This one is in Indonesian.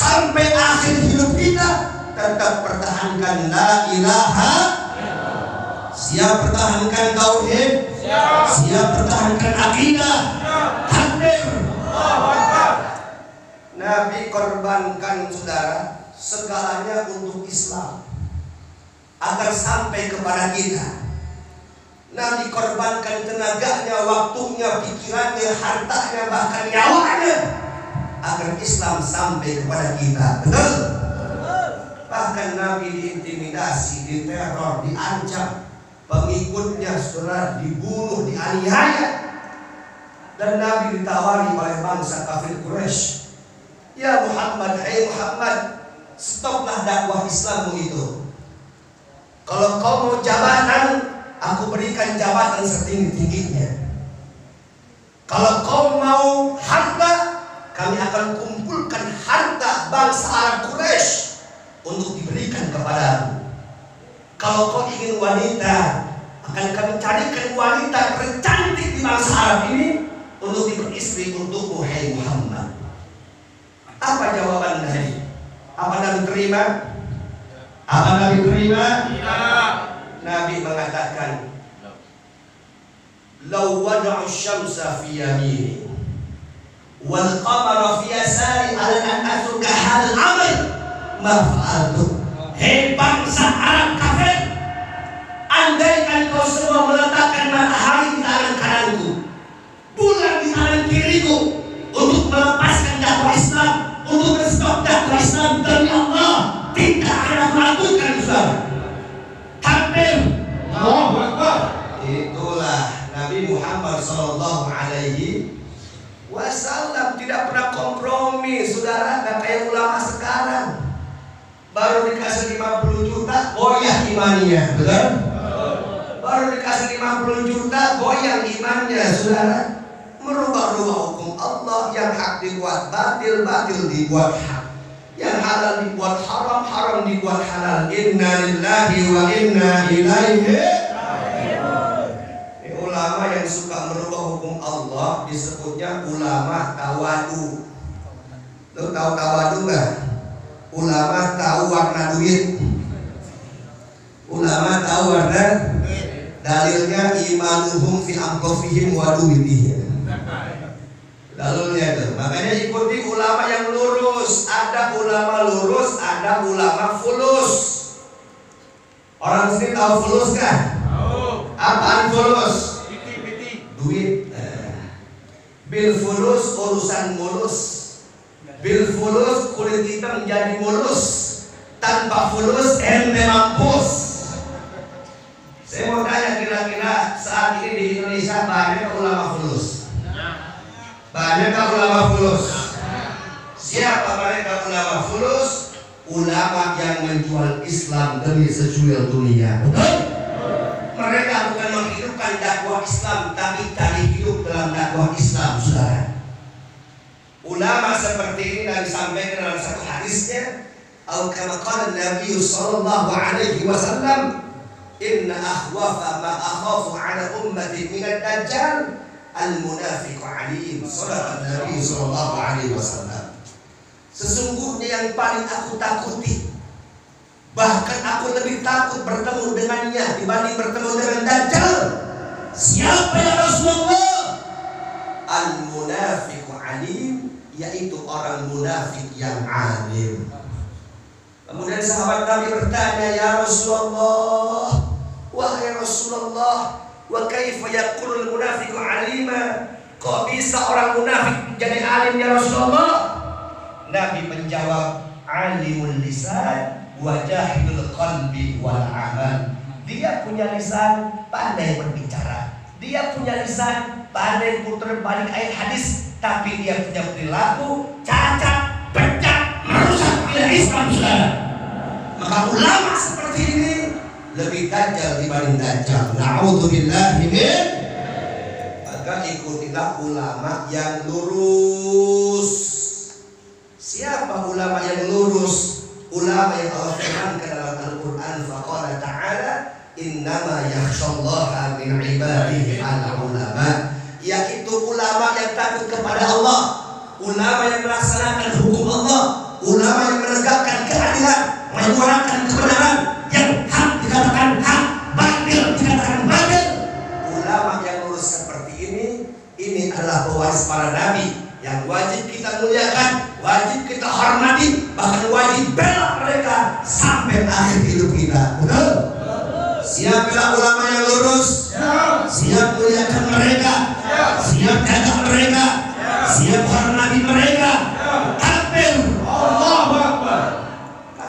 sampai akhir hidup kita tetap pertahankan la ilaha. Siap pertahankan tauhid? Siap pertahankan akidah? Takbir. Nabi korbankan saudara segalanya untuk Islam agar sampai kepada kita. Nabi korbankan tenaganya, waktunya, pikirannya, hartanya, bahkan nyawanya agar Islam sampai kepada kita. Betul? Bahkan Nabi diintimidasi, diteror, diancam, pengikutnya saudara dibunuh, dianiaya, dan Nabi ditawari oleh bangsa kafir Quraisy, ya Muhammad, hai Muhammad, stoplah dakwah Islammu itu. Kalau kau mau jabatan, aku berikan jabatan setinggi-tingginya. Kalau kau mau harta, kami akan kumpulkan harta bangsa Arab Quraisy untuk diberikan kepadamu. Kalau kau ingin wanita, akan kami carikan wanita tercantik di bangsa Arab ini untuk diberistri untukmu, hai Muhammad. Apa jawaban Nabi? Apa Nabi terima? Apa Nabi terima? Ya. Nabi mengatakan, "Law wada'u syamsa fi yamini wal qamara fi yasari ala an atruka hal amal ma fa'altu." Hei bangsa Arab kafir, andaikan kau semua meletakkan matahari di tangan kananku, bulan di tangan kiriku, untuk melepaskan dakwah Islam, untuk menstop dakwah Islam, demi Allah tidak akan aku lakukan, saudara. Takbir. Allahu Akbar. Itulah Nabi Muhammad sallallahu alaihi wasallam, tidak pernah kompromi, saudara. Gak kayak ulama sekarang, baru dikasih 50 juta goyah imannya, betul? Baru dikasih 50 juta goyang imannya, saudara. Merubah-rubah hukum Allah, yang hak dibuat batil, batil dibuat hak, yang halal dibuat haram, haram dibuat halal. Inna lillahi wa inna ilaihi raji'un. Ulama yang suka merubah hukum Allah disebutnya ulama tawadu. Lo tahu tawadu nggak? Ulama tahu warna duit. Ulama tahu warna. Dalilnya imanuhum fi amqafihim wa duwitihim. Dalilnya itu. Makanya ikuti ulama yang lurus. Ada ulama lurus, ada ulama fulus. Orang sini tahu fulus kan? Apaan fulus? Duit. Bil fulus urusan mulus. Bil fulus kulit hitam jadi mulus. Tanpa fulus ente mampus. Saya mau tanya, kira-kira saat ini di Indonesia banyak ulama fulus? Banyakkah ulama fulus? Siapa mereka ulama fulus? Ulama yang menjual Islam demi secuil dunia. Mereka bukan menghidupkan dakwah Islam, tapi tadi hidup dalam dakwah Islam, saudara. Ulama seperti ini Nabi sampaikan dalam satu hadisnya, kama qala Nabi sallallahu alaihi wasallam, inna akhwafa ma akhafu ala ummati min ad-dajjal al-munafiq alim. Shadaqa Nabi sallallahu alaihi wasallam. Sesungguhnya yang paling aku takuti, bahkan aku lebih takut bertemu dengannya dibanding bertemu dengan Dajjal. Siapa ya Rasulullah? Al-munafiq alim, yaitu orang munafik yang alim. Kemudian sahabat Nabi bertanya, ya Rasulullah, wahai Rasulullah, wa kaifa yaqulul munafiqu alima? Kok bisa orang munafik jadi alim ya Rasulullah? Nabi menjawab, alimul lisan wa jahilul qalbi wal amal. Dia punya lisan, pandai berbicara. Dia punya lisan, pandai putar balik ayat hadis, tapi dia punya perilaku cacat, pecah, merusak wilayah Islam, saudara. Maka ulama seperti ini lebih dajjal dibanding dajjal. Na'udzubillahi min. Maka ikutilah ulama yang lurus. Siapa ulama yang lurus? Ulama yang Allah firmankan dalam Al-Quran, faqala ta'ala, innama yakhshallaha min ibadihi al-ulama, yaitu ulama yang takut kepada Allah, ulama yang melaksanakan hukum Allah, ulama yang menegakkan keadilan, menyuarakan kebenaran, yang hak dikatakan hak, batil dikatakan batil. Ulama yang lurus seperti ini adalah pewaris para nabi yang wajib kita muliakan, wajib kita hormati, bahkan wajib bela mereka sampai akhir hidup kita. Betul? Siap bela ulama yang lurus? Siap muliakan mereka?